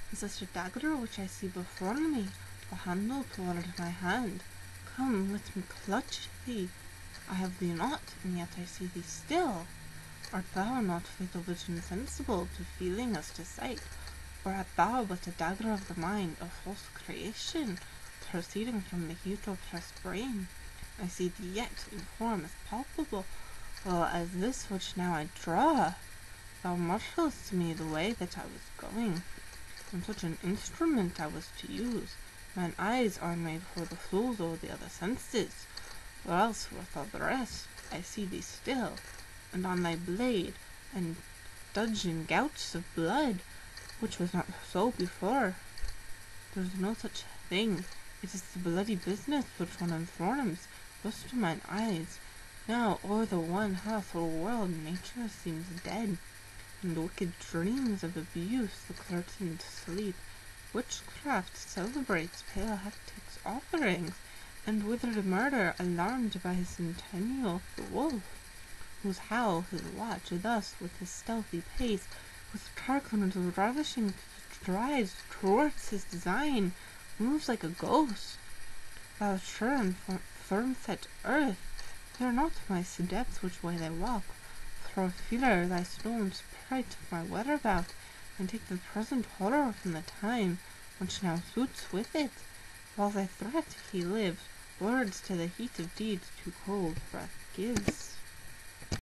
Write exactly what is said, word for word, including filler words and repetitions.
Is this a dagger which I see before me, the handle toward my hand? Come, let me clutch thee. I have thee not, and yet I see thee still. Art thou not fatal but insensible to feeling as to sight? Or art thou but a dagger of the mind, a false creation, proceeding from the heat oppressed brain? I see thee yet in form as palpable, well as this which now I draw. Thou marshallest me the way that I was going, and such an instrument I was to use. Mine eyes are made for the flows of the other senses, or else with all the rest. I see thee still, and on thy blade, and dudgeon gouts of blood, which was not so before. There is no such thing. It is the bloody business which one informs, thus to mine eyes. Now o'er the one hawthorn world nature seems dead, and wicked dreams of abuse the curtained sleep. Witchcraft celebrates pale hectic's offerings, and withered murder alarmed by his centennial the wolf, whose howl, his watch, thus with his stealthy pace, with Tarquin's ravishing strides towards his design, moves like a ghost. Thou sure and firm-set earth, fear not my steps which way they walk. Throw fear thy stone sprite of my whereabout, and take the present horror from the time which now suits with it. While thy threat he lives, words to the heat of deeds too cold breath gives.